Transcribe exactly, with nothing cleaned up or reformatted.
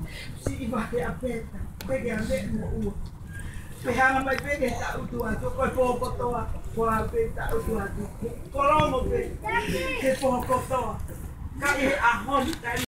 Si iwa he a peta, pege a me mo ua. Pehanga mai pege ta utu atu, koe pohokotoa, koa peta utu atu. Kolomo pe, he pohokotoa. Ka e a honi,